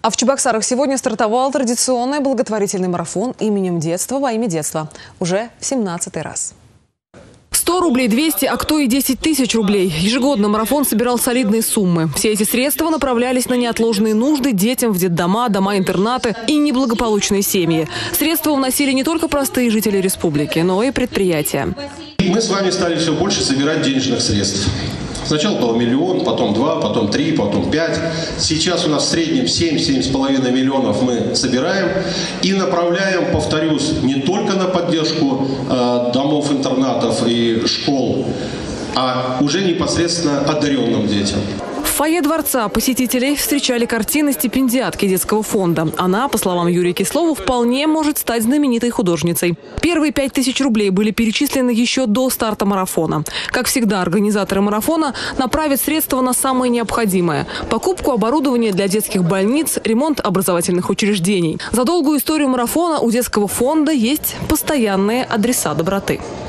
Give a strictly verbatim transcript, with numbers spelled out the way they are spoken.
А в Чебоксарах сегодня стартовал традиционный благотворительный марафон именем детства во имя детства. Уже в семнадцатый раз. сто рублей, двести, а кто и десять тысяч рублей. Ежегодно марафон собирал солидные суммы. Все эти средства направлялись на неотложные нужды детям в детдома, дома-интернаты и неблагополучные семьи. Средства уносили не только простые жители республики, но и предприятия. Мы с вами стали все больше собирать денежных средств. Сначала было миллион, потом два, потом три, потом пять. Сейчас у нас в среднем семь-семь с половиной миллионов мы собираем и направляем, повторюсь, не только на поддержку э, домов, интернатов и школ, а уже непосредственно одаренным детям. В фойе дворца посетителей встречали картины стипендиатки детского фонда. Она, по словам Юрия Кислова, вполне может стать знаменитой художницей. Первые пять тысяч рублей были перечислены еще до старта марафона. Как всегда, организаторы марафона направят средства на самое необходимое – покупку оборудования для детских больниц, ремонт образовательных учреждений. За долгую историю марафона у детского фонда есть постоянные адреса доброты.